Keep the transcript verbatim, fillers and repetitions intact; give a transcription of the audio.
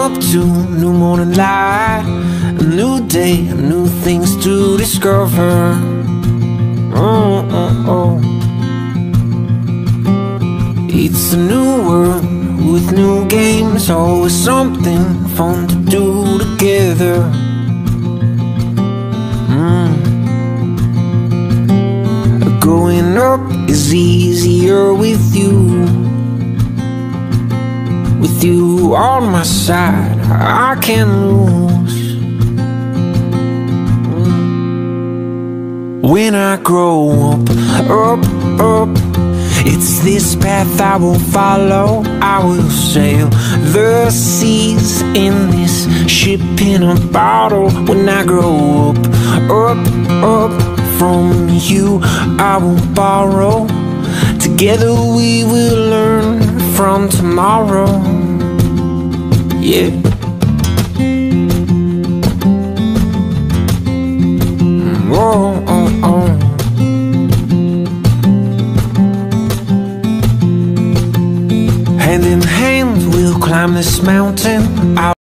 up to new morning light, a new day, new things to discover. Oh, oh, oh. It's a new world with new games, always something fun to do together. Mm. Growing up is easier with you. With you on my side, I can't lose. When I grow up, up, up, it's this path I will follow. I will sail the seas in this ship in a bottle. When I grow up, up, up, from you I will borrow. Together we will learn from tomorrow. Yeah. Oh, oh, oh. Hand in hand we'll climb this mountain.